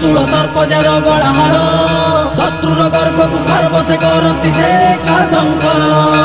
त्रिशूल सर्पजार गलाहार शत्रुर गर्भ को खर्ब से करती से का शंकर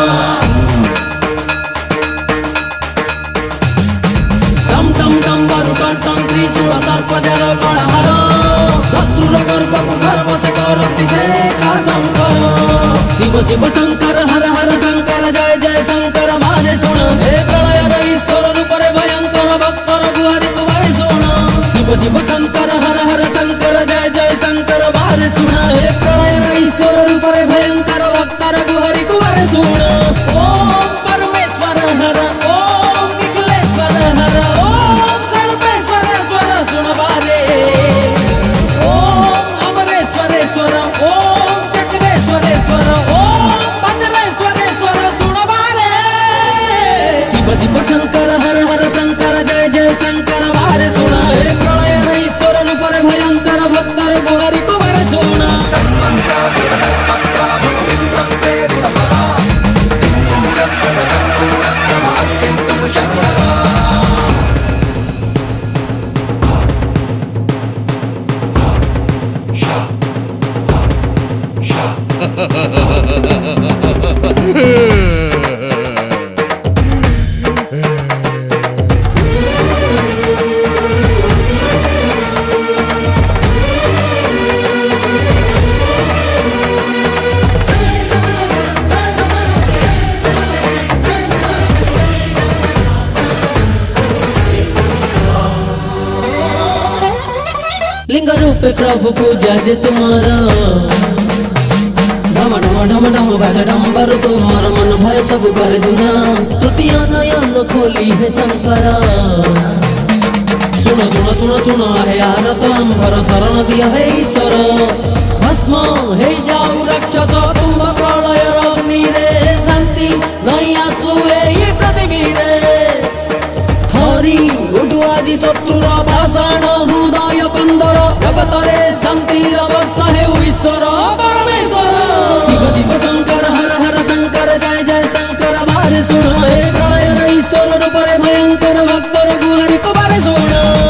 डम डम डम बारू टन टन त्रिशूल सर्पजार गलाहार शत्रुर गर्भ को खर्ब से करती से का शंकर शिव शिव शंकर हर हर शंकर जय जय शंकर माने सुन हे प्रलयर ईश्वर रूप रे भयंकर भक्तर गुहारी तुम्हारे सुन शिव शिव शंकर हर हर शंकर जय जय शंकर माने सुन हे प्रलयर ईश्वर रूप रे भयंकर भक्तर गुहारी तुम्हारे सुन ओम परमेश्वर हर ओम निखिलेश्वर हर ओम सर्वेश्वरेश्वर सुन बारे ओम अमरेश्वरेश्वर ओम चक्रेश्वरेश्वर शिव शंकर हर हर शंकर जय जय शंकर बारे सुना हे प्रलय ईश्वर रूप रे भयंकर भक्तर गुहारी को बारे सुना लिंग रूप प्रभु पूजा जे तुम्हारा ढम ढम ढम ढम बाजे डम्बर तुम्हारा मन भय सब कर दूरा तृतीय नयन खोली है शंकरा सुनो सुनो सुनो सुनो है आरत अम्बर शरण दिया है ईश्वर भस्म है जाऊ राक्षस तुम प्रलय अग्नि रे शांति नहीं आसुए ये पृथ्वी रे थरी उठु आदि शत्रुर पाषाण हृदय कंदर जगतरे शांति वर्षा है ईश्वर परमेश्वर शिव शिव शंकर हर हर शंकर जय जय शंकर बारे सुन हे प्रलय ईश्वर रूप रे भयंकर भक्तर गुहारी को बारे सुन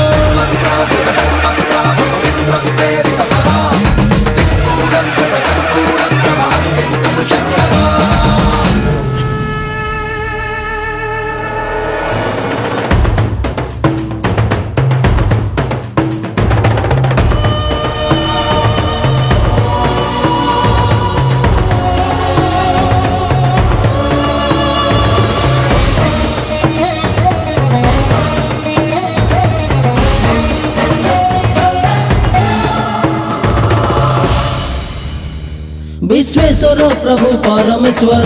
विश्वेश्वर प्रभु परमेश्वर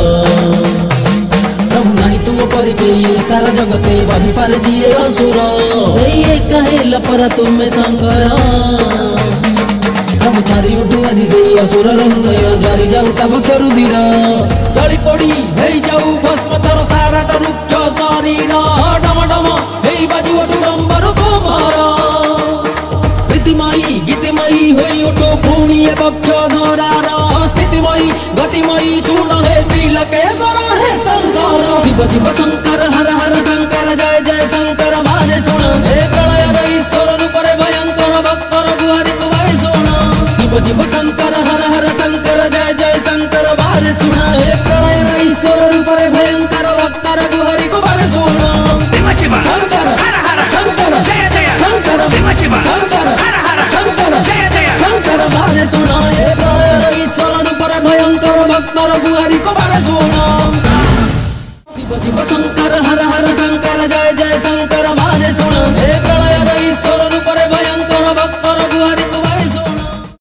प्रभु नहीं तुम परि के सारा जगते बधि पारे दिए असुर सही एक हेला पर तुम शंकर प्रभु थारी उठु आदि सही असुर हृदय जारी जाऊ तब रुधिर जली पड़ी हे जाऊ भस्म तर सारा रुक्ष शरीर डम डम हे बाजू उठु डम्बर तुम्हारा प्रीतिमयी गीतिमयी होई उठो भूमि पक्ष धरार स्थितिमयी गतिमयी सुन हे त्रिलोकेश्वर हे शंकर शिव शिव शंकर हर हर शंकर जय जय शंकर बारे सुन हे प्रलय ईश्वर रूप रे भयंकर भक्तर गुहारी तुम्हारे सुन शिव शिव शंकर हर हर शंकर जय जय शंकर बारे सुन हे प्रलय ईश्वर रूप रे भयंकर भक्तर गुहारी को बारे सुन शंकर शंकर शंकर शंकर शंकर शंकर बारे सुन हे प्रलय ईश्वर रूप रे भयंकर भक्तर गुहारी को बारे सुन शिव शिव शंकर हर हर शंकर जय जय शंकर बारे सुन हे प्रलय